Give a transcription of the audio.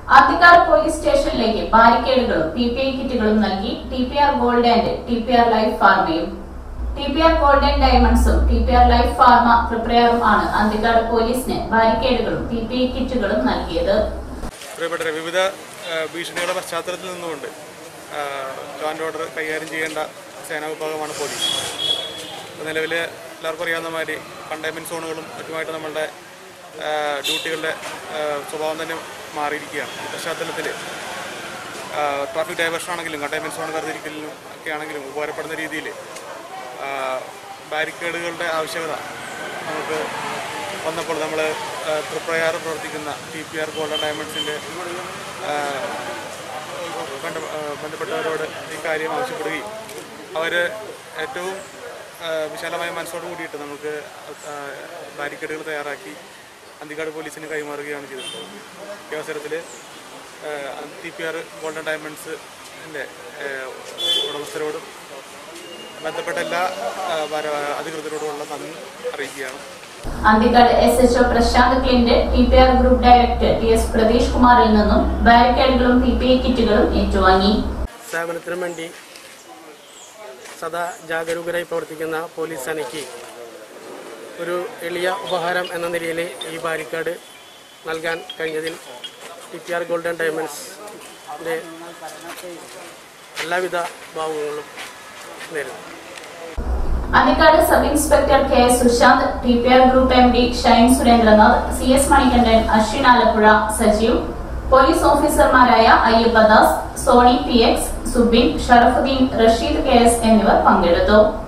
ആദ്യകാല പോലീസ് സ്റ്റേഷനിലേക്ക് ബാരിക്കേഡുകളും PPI കിറ്റുകളും നൽകി TPR gold and TPR life ഫാർമയും. TPR ഗോൾഡ് ആൻഡ് ഡയമണ്ട്സും TPR ലൈഫ് ഫാർമ പ്രിപ്പയറും ആണ് ആദ്യകാല പോലീസിന് ബാരിക്കേഡുകളും PPI കിറ്റുകളും നൽകിയത്. വിവിധ ഭീഷണികളുടെ പശ്ചാത്തലത്തിൽ നിന്നുകൊണ്ട് ലോ ആൻഡ് ഓർഡർ കൈകാര്യം ചെയ്യേണ്ട സേനാ വിഭാഗമാണ് പോലീസ്. നിലവിൽ എല്ലാവർക്കും അറിയാവുന്ന മാതിരി കണ്ടെയ്ൻമെൻറ്റ് സോണുകളും മറ്റുമായിട്ട് നമ്മളുടെ ഡ്യൂട്ടികളുടെ സ്വഭാവം തന്നെ മാറിയിരിക്കുകയാണ്. ഈ പശ്ചാത്തലത്തിൽ ട്രാഫിക് ഡൈവേർഷൻ ആണെങ്കിലും കണ്ടെയ്ൻമെൻറ്റ് സോൺ വേർതിരിക്കലിനും ഒക്കെ ആണെങ്കിലും ഉപകാരപ്പെടുന്ന രീതിയിൽ ബാരിക്കേഡുകളുടെ ആവശ്യകത നമുക്ക് വന്നപ്പോൾ നമ്മൾ പ്രിപ്രകാരം പ്രവർത്തിക്കുന്ന TPR ഗോൾഡ് ആൻഡ് ഡയമണ്ട്സിൻ്റെ ബന്ധപ്പെട്ടവരോട് ഈ കാര്യം ആവശ്യപ്പെടുകയും അവർ ഏറ്റവും വിശാലമായ മനസ്സോട് കൂടിയിട്ട് നമുക്ക് ബാരിക്കേഡുകൾ തയ്യാറാക്കി അന്തിക്കാട് പോലീസിന് കൈമാറുകയാണ് ചെയ്തത്. ഈ അവസരത്തിൽ TPR ഗോൾഡ് ആൻഡ് ഡയമണ്ട്സിൻ്റെ ഉടമസ്ഥരോടും ബന്ധപ്പെട്ട എല്ലാ അധികൃതരോടുമുള്ള നന്ദി അറിയിക്കുകയാണ്. Anthikad SHO Prashanth Clint TPR group director TS Pratheesh കുമാറിൽ നിന്നും ബാരിക്കേഡുകളും PPI കിറ്റുകളും ഏറ്റുവാങ്ങി. സേവനത്തിനു വേണ്ടി സദാ ജാഗരൂകരായി പ്രവർത്തിക്കുന്ന പോലീസ് സേനയ്ക്ക് ഒരു എളിയ ഉപഹാരം എന്ന നിലയിൽ ഈ ബാരിക്കേഡ് നൽകാൻ കഴിഞ്ഞതിൽ TPR ഗോൾഡ് ആൻഡ് ഡയമണ്ട്സിൻ്റെ എല്ലാവിധ ഭാവങ്ങളും നേരുന്നു. Anthikad sub inspector KS Sushanth, TPR group MD Shine Surendranath, CS Manikandan, Ashwin Alappuzha, Sajeev, police ഓഫീസർമാരായ അയ്യപ്പദാസ്, സോണി PX, സുബിൻ, ഷറഫുദ്ദീൻ, റഷീദ് KS എന്നിവർ പങ്കെടുത്തു.